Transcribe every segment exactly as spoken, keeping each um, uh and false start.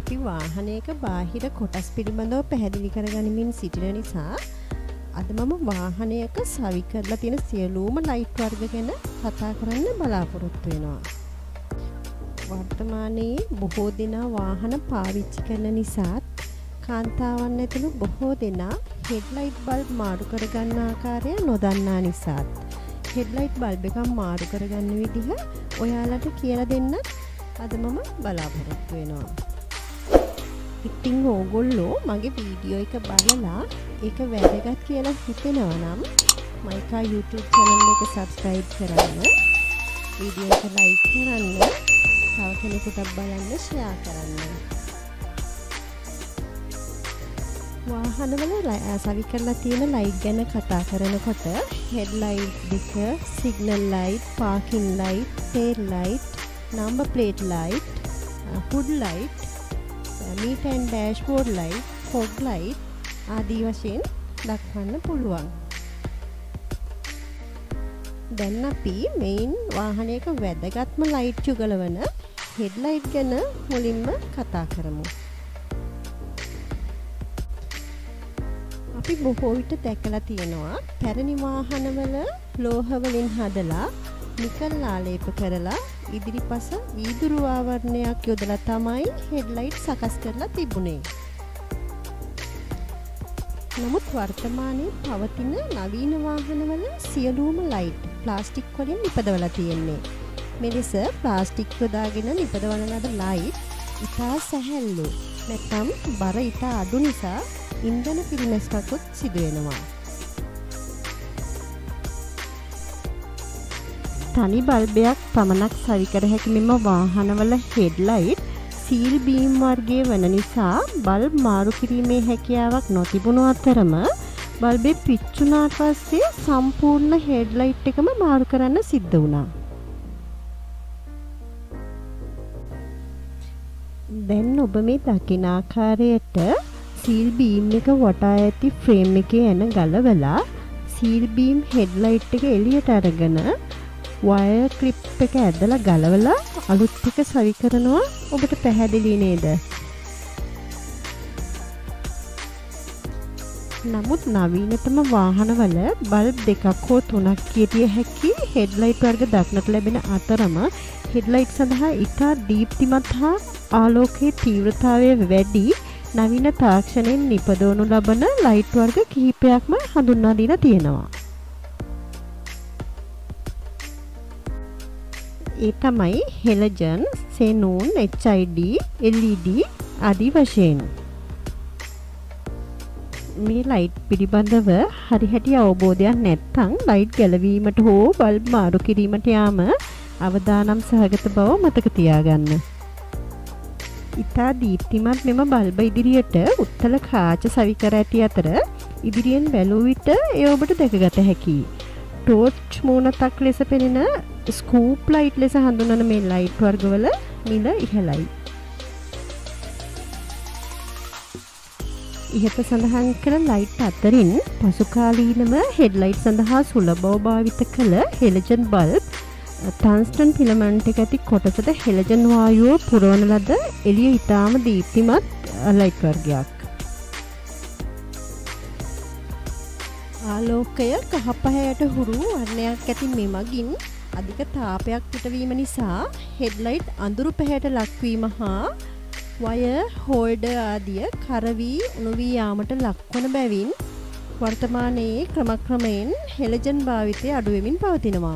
අපි වාහනයක බාහිර කොටස් පිළිබඳව පැහැදිලි කරගනිමින් සිටින නිසා අද මම වාහනයක සවි කරලා තියෙන සියලුම ලයිට් වර්ග ගැන කතා කරන්න බලාපොරොත්තු වෙනවා. වර්තමානයේ බොහෝ දෙනා වාහන පාවිච්චි කරන නිසාත් කාන්තාවන් ඇතුළු බොහෝ දෙනා හෙඩ්ලයිට් බල්බ් මාරු කරගන්න ආකාරය නොදන්නා නිසාත් හෙඩ්ලයිට් බල්බ් එකක් මාරු කරගන්න විදිහ ඔයාලට කියලා දෙන්න අද මම බලාපොරොත්තු වෙනවා. ඉතින් ඕගොල්ලෝ මගේ වීඩියෝ එක බලලා ඒක වැදගත් කියලා හිතෙනවා නම් මයිකා YouTube channel එක subscribe කරන්න, වීඩියෝ එක like කරන්න, තව කෙනෙකුට බලන්න share කරන්න. වාහනවල සවි කරලා තියෙන ලයිට් ගැන කතා කරනකොට headlight දෙක, signal light, parking light, tail light, number plate light, hood light, meter and dashboard light, fog light ආදී වශයෙන් දක්වන්න පුළුවන්. දැන් අපි මේන් වාහනයක වැදගත්ම ලයිට් යුගල වන හෙඩ්ලයිට් ගැන මුලින්ම කතා කරමු. අපි බොහෝ විට දැකලා තියෙනවා පැරණි වාහනවල ලෝහ වලින් හදලා නිකල් ආලේප කරලා ඉදිරිපස වීදුරු ආවරණයක් යොදලා තමයි හෙඩ්ලයිට් සකස් කරලා තිබුණේ. නමුත් වර්තමානයේ පවතින නවීන වාහනවල සියලුම ලයිට් ප්ලාස්ටික් වලින් නිපදවලා තියෙන්නේ. මෙලෙස ප්ලාස්ටික් යොදාගෙන නිපදවන ලද ලයිට් ඉතා සැහැල්ලු නැත්නම් බර ඉතා අඩු නිසා ඉන්ධන පිරිමැස්මකුත් සිදු වෙනවා. තනි බල්බයක් පමණක් සවි කර හැකි මෙම වාහනවල හෙඩ්ලයිට් සීල් බීම් වර්ගයේ වන නිසා බල්බ් මාරු කිරීමේ හැකියාවක් නොතිබුණු අතරම බල්බේ පිච්චුණාට පස්සේ සම්පූර්ණ හෙඩ්ලයිට් එකම මාරු කරන්න සිද්ධ වුණා. දැන් ඔබ මේ දකින ආකාරයට සීල් බීම් එක වටා ඇති ෆ්‍රේම් එකේ එන ගලවලා සීල් බීම් හෙඩ්ලයිට් එක එළියට අරගෙන වයර් ක්ලිප් එක ඇදලා ගලවලා අලුත් එක සවි කරනවා. ඔබට පැහැදිලි නේද? නමුත් නවීනතම වාහනවල බල්බ් දෙකක් හෝ තුනක් කියතිය හැකි හෙඩ්ලයිට් වර්ග දක්නට ලැබෙන අතරම හෙඩ්ලයිට් සඳහා ඉතා දීප්තිමත් හා ආලෝකයේ තීව්‍රතාවය වැඩි නවීන තාක්ෂණයෙන් නිපදවනු ලබන ලයිට් වර්ග කිහිපයක්ම හඳුන්වා දීලා තියෙනවා. ඒ තමයි හෙලජන්, සෙනූන්, H I D, L E ඩී ආදී වශයෙන්. මේ ලයිට් පිළිබඳව හරි හැටි අවබෝධයක් නැත්නම් ලයිට් ගැලවීමට හෝ බල්බ් මාරු කිරීමට යාම අවදානම් සහගත බව මතක තියාගන්න. ඉතා දීප්තිමත් මෙම බල්බ ඉදිරියට උත්තල කාච සවි කර ඇති අතර ඉදිරියෙන් බැලූ විට එය ඔබට දැකගත හැකියි. ටෝච් මූණතක් ලෙස පෙනෙන ස්කූප් ලයිට් ලෙස හඳුන්වන මේ ලයිට් වර්ගවල මිල ඉහළයි. ඉහත සඳහන් කළ ලයිට් අතරින් පසුකාලීනම හෙඩ්ලයිට් සඳහා සුලභව භාවිත කළ හෙලජන් බල්බ් ටන්ස්ටන් ෆිලමන්ට් එක ඇති කොටසට හෙලජන් වායුව පුරවන ලද එළිය ඉතාම දීප්තිමත් ලයිට් වර්ගයක්. ආලෝකය කහපහයට හුරු වර්ණයක් ඇති මෙමගින් අධික තාපයක් පිටවීම නිසා හෙඩ්ලයිට් අඳුරු පැහැයට ලක්වීම හා වයර් හෝල්ඩර් ආදිය කරවී උණු වී යාමට ලක්වන බැවින් වර්තමානයේ ක්‍රමක්‍රමයෙන් හෙලජන් භාවිතය අඩු වෙමින් පවතිනවා.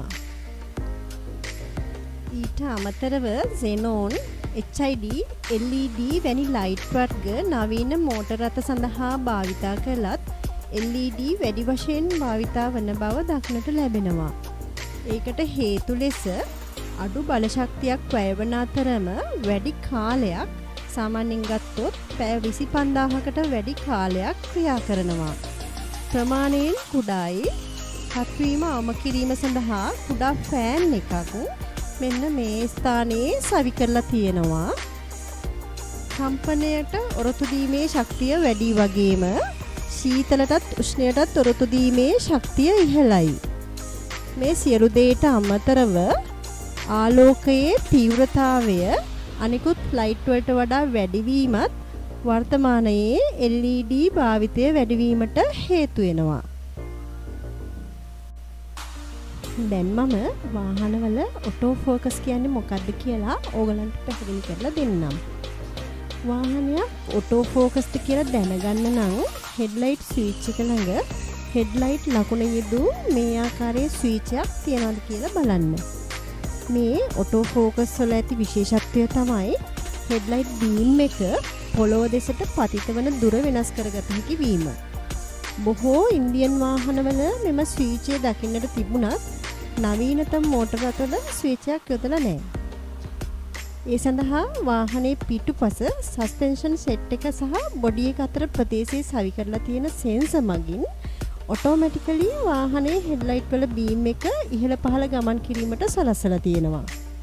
ඊට අමතරව xenon, H I D, L E D වැනි ලයිට් වර්ග නවීන මෝටර රථ සඳහා භාවිතා කළත් එල් ඊ ඩී වැඩි වශයෙන් භාවිතා වන බව දක්නට ලැබෙනවා. ඒකට හේතු ලෙස අඩු බලශක්තියක් වැය වන අතරම වැඩි කාලයක් සාමාන්‍යයෙන් ගත්තොත් පැය විසි පන්දාහකට වැඩි කාලයක් ක්‍රියා කරනවා. ප්‍රමාණයෙන් කුඩායි හත්වීම අවම කිරීම සඳහා කුඩා ෆෑන් එකක් මෙන්න මේ ස්ථානයේ සවි කරලා තියෙනවා. කම්පනයට ඔරොත්තු දීමේ ශක්තිය වැඩි වගේම ශීතලටත් උෂ්ණයටත් ඔරොත්තු දීමේ ශක්තිය ඉහළයි. මේ සියලු දේට අමතරව ආලෝකයේ තීව්‍රතාවය අනිකුත් ලයිට් වලට වඩා වැඩිවීමත් වර්තමානයේ එල් ඊ ඩී භාවිතය වැඩිවීමට හේතු වෙනවා. දැන් මම වාහනවල ඔටෝ ෆෝකස් කියන්නේ මොකක්ද කියලා ඕගලන්ට පැහැදිලි කරලා දෙන්නම්. වාහනයක් ඔටෝ ෆෝකස්ද කියලා දැනගන්න නම් හෙඩ්ලයිට් ස්විච් එක ළඟ හෙඩ්ලයිට් ලකුණ යෙදූ මේ ආකාරයේ ස්විච් එකක් තියනවාද කියලා බලන්න. මේ ඔටෝ ෆෝකස් වල ඇති විශේෂත්වය තමයි හෙඩ්ලයිට් බීම් එක පොළොව දෙසට පතිත වන දුර වෙනස් කරගත හැකි වීම. බොහෝ ඉන්දියන් වාහනවල මෙම ස්විච් එක දකින්නට තිබුණත් නවීනතම මෝටර රථවල ස්විච් එකක් යොදලා නැහැ. ඒ සඳහා වාහනේ පිටුපස සස්පෙන්ෂන් සෙට් එක සහ බොඩි එක අතර ප්‍රදේශයේ සවි කරලා තියෙන සෙන්සර් මගින් ඔටෝමැටිකලි වාහනේ හෙඩ්ලයිට් වල බීම් එක ඉහළ පහළ ගමන් කිරීමට සලස්සලා තියෙනවා.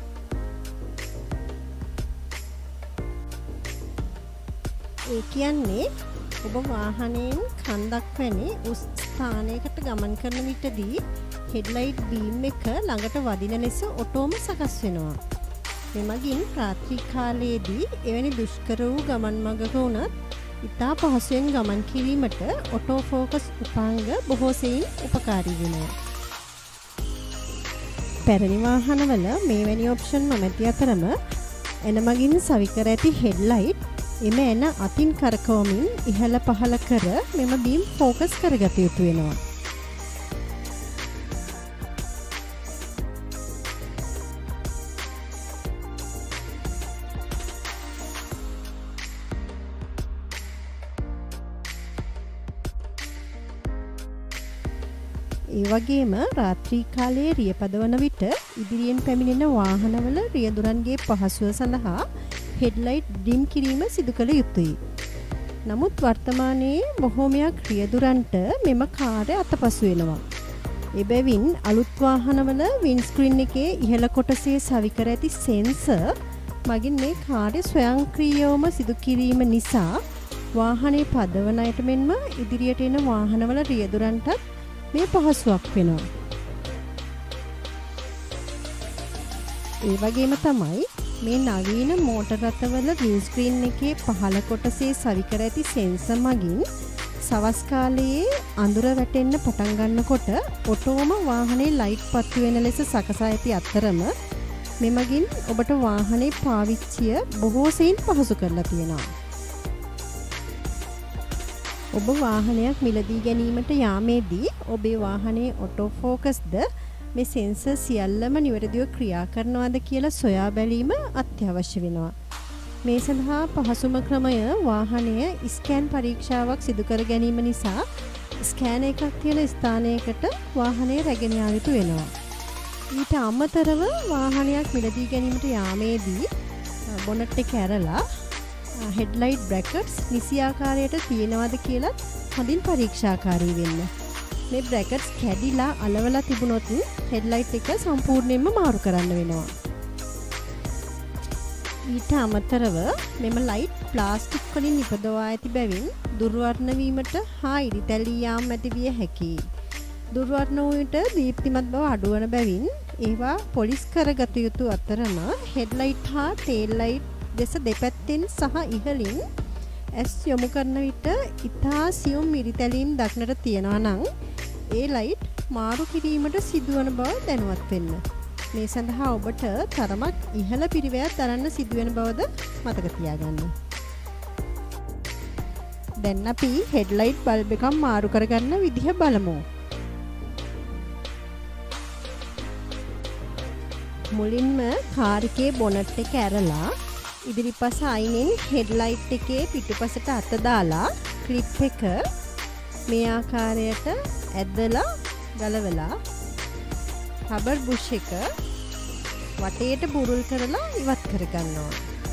ඒ කියන්නේ ඔබ වාහනයෙන් කන්දක් වැනි උස් ස්ථානයකට ගමන් කරන විටදී හෙඩ්ලයිට් බීම් එක ළඟට වදින ලෙස ඔටෝම සකස් වෙනවා. මෙමගින් රාත්‍රී කාලයේදී එවැනි දුෂ්කර වූ ගමන් මඟක වුණත් ඉතා පහසුවෙන් ගමන් කිරීමට ඔටෝ ෆෝකස් උපාංග බොහෝ සෙයින් උපකාරී වෙනවා. පැරණි වාහනවල මේවැනි ඔප්ෂන් නොමැති අතරම එන මගින් සවි කර ඇති හෙඩ්ලයිට් එම එන අතින් කරකවමින් ඉහළ පහළ කර මෙම බීම් ෆෝකස් කරගත යුතු වෙනවා. ඒ වගේම රාත්‍රී කාලයේ රිය පදවන විට ඉදිරියෙන් පැමිණෙන වාහනවල රියදුරන්ගේ පහසුව සඳහා හෙඩ්ලයිට් ඩිම් කිරීම සිදු කළ යුතුයි. නමුත් වර්තමානයේ බොහෝමයක් රියදුරන්ට මෙම කාර්ය අතපසු වෙනවා. එබැවින් අලුත් වාහනවල වින්ස්ක්‍රීන් එකේ ඉහළ කොටසේ සවි කර ඇති සෙන්සර් මගින් මේ කාර්ය ස්වයංක්‍රීයවම සිදු කිරීම නිසා වාහනේ පදවන අයට මෙන්ම ඉදිරියට එන වාහනවල රියදුරන්ටත් මේ පහසුවක් වෙනවා. ඒ වගේම තමයි මේ නවීන මෝටර රථවල වින්ස්ක්‍රීන් එකේ පහළ කොටසේ සවි කර ඇති සෙන්සර් මගින් සවස් කාලයේ අඳුර වැටෙන්න පටන් ගන්නකොට ඔටෝම වාහනේ ලයිට් පත්තු වෙන ලෙස සකසා ඇති අතරම මෙමගින් ඔබට වාහනේ පාවිච්චිය බොහෝ සෙයින් පහසු කරලා තියෙනවා. ඔබ වාහනයක් මිලදී ගැනීමට යාමේදී ඔබේ වාහනේ ඔටෝ ෆෝකස්ද මේ සෙන්සර් සියල්ලම නිවැරදිව ක්‍රියා කරනවාද කියලා සොයා බැලීම අත්‍යවශ්‍ය වෙනවා. මේ සඳහා පහසුම ක්‍රමය වාහනය ස්කෑන් පරීක්ෂාවක් සිදු කර ගැනීම නිසා ස්කෑනර් එකක් තියෙන ස්ථානයකට වාහනය රැගෙන යා යුතු වෙනවා. ඊට අමතරව වාහනයක් මිලදී ගැනීමට යාමේදී බොනට් එක ඇරලා හෙඩ්ලයිට් බ්‍රැකට්ස් නිසි ආකාරයට තියෙනවද කියලා හොඳින් පරීක්ෂාකාරී වෙන්න. මේ බ්‍රැකට්ස් කැඩිලා අලවලා තිබුණොත් හෙඩ්ලයිට් එක සම්පූර්ණයෙන්ම මාරු කරන්න වෙනවා. ඊට අමතරව මෙම ලයිට් ප්ලාස්ටික් වලින් නිපදවා ඇති බැවින් දුර්වර්ණ වීමට හා ඉරිතැලී යාම ඇති විය හැකියි. දුර්වර්ණ වූ විට දීප්තිමත් බව අඩුවන බැවින් ඒවා පොලිස් කරගත යුතු අතරම හෙඩ්ලයිට් හා ටේල් ලයිට් දෙස දෙපැත්තෙන් සහ ඉහළින් ඇස් යොමු කරන විට ඉතා සියුම් ඉරිතැලීම් දක්නට තියෙනවා නම් ඒ ලයිට් මාරු කිරීමට සිදුවන බව දැනුවත් වෙන්න. මේ සඳහා ඔබට තරමක් ඉහළ පිරිවැයක් දරන්න සිදුවෙන බවද මතක තියාගන්න. දැන් අපි හෙඩ්ලයිට් බල්බ් එකක් මාරු කරගන්න විදිහ බලමු. මුලින්ම කාර් එකේ බොනට් එක ඇරලා ඉදිරිපස අයිනෙන් හෙඩ්ලයිට් එකේ පිටුපසට අත දාලා ක්ලිප් එක මේ ආකාරයට ඇදලා ගලවලා රබර් බුෂ් එක වටේට බුරුල් කරලා ඉවත් කරගන්නවා.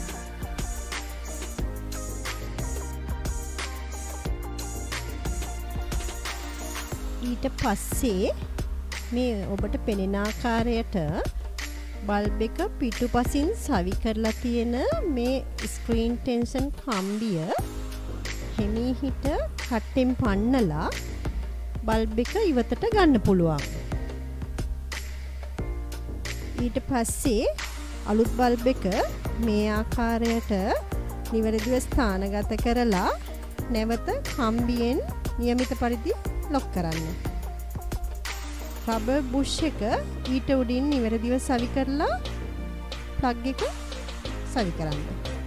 ඊට පස්සේ මේ ඔබට පෙනෙන ආකාරයට බල්බ් එක පිටුපසින් සවි කරලා තියෙන මේ ස්ක්‍රීන් ටෙන්ෂන් කම්බිය හිමීහිට කට්ටෙන් පන්නලා බල්බ් එක ඉවතට ගන්න පුළුවන්. ඊට පස්සේ අලුත් බල්බ් එක මේ ආකාරයට නිවැරදිව ස්ථානගත කරලා නැවත කම්බියෙන් නියමිත පරිදි ලොක් කරන්න. රබර් බුෂ් එක ඊට උඩින් නිවැරදිව සවි කරලා ප්ලග් එක සවි කරන්න.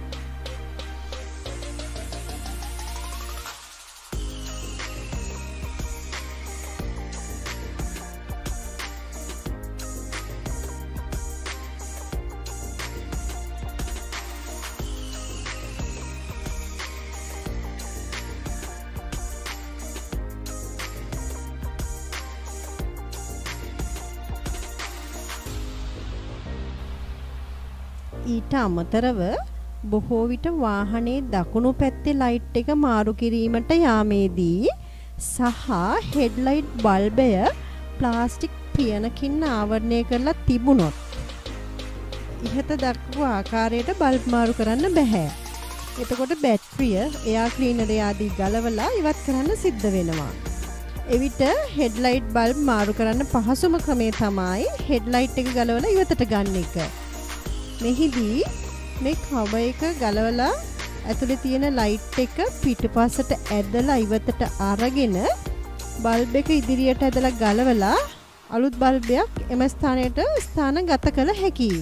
ඊට අමතරව බොහෝ විට වාහනේ දකුණු පැත්තේ ලයිට් එක මාරු කිරීමට යාමේදී සහ හෙඩ්ලයිට් බල්බය ප්ලාස්ටික් පියනකින් ආවරණය කරලා තිබුණොත් ඉහත දක්වපු ආකාරයට බල්බ් මාරු කරන්න බෑ. එතකොට බැටරිය එයා ක්ලීනර් ආදී ගලවලා ඉවත් කරන්න සිද්ධ වෙනවා. එවිට හෙඩ්ලයිට් බල්බ් මාරු කරන්න පහසුම ක්‍රමය තමයි හෙඩ්ලයිට් එක ගලවලා ඉවතට ගන්න එක. මෙහිදී මේ කවර් එක ගලවලා ඇතුලේ තියෙන ලයිට් එක පිටපස්සට ඇදලා ඉවතට අරගෙන බල්බ් එක ඉදිරියට ඇදලා ගලවලා අලුත් බල්බයක් එම ස්ථානයට ස්ථානගත කළ හැකියි.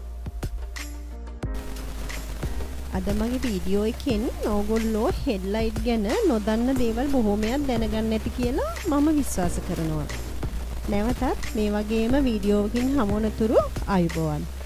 අද මගේ වීඩියෝ එකෙන් ඕගොල්ලෝ හෙඩ්ලයිට් ගැන නොදන්න දේවල් බොහෝමයක් දැනගන්න ඇති කියලා මම විශ්වාස කරනවා. නැවතත් මේ වගේම වීඩියෝවකින් හමු වනතුරු ආයුබෝවන්.